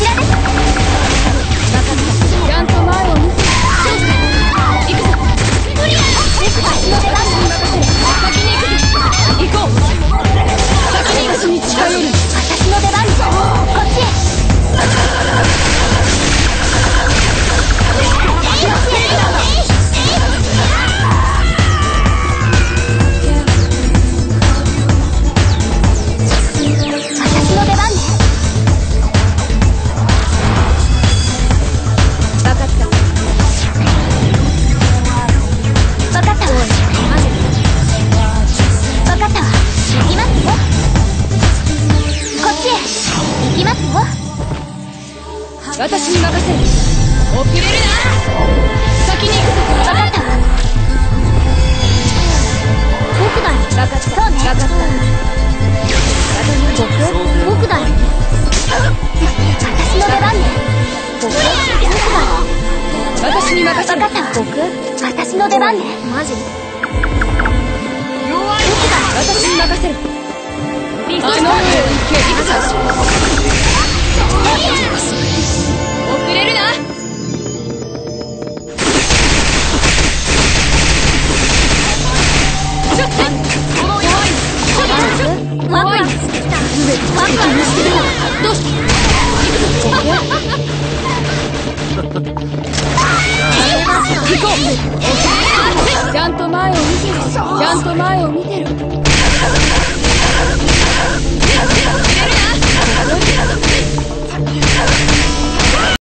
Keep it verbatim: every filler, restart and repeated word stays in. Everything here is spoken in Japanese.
ちらです。 ちゃんと前を見て。行くぞ。クリア。 私の出番だ。 先に行くぞ。行こう。先に私に近寄る。 私の出番だ。こっちへ。私の出番ね。 分かった。 分かったわ。分かったわ。行きますよ。こっちへ行きますよ。 私に任せる。遅れるな。先に行くぞ。 分かったわ。僕だよ。 分かった。 そうね。 分かった。 僕僕だよ。私の出番ね。僕僕だよ。 私に任せる。 分かったわ。僕私の出番ね。マジ弱い。私に任せる。あの上を行け。行くぞ。遅れるな。ちょっと怖い。 ワクワクしてきた。ワクワクしてるわ。 どうした。行こう。ちゃんと前を見てる。ちゃんと前を見てる。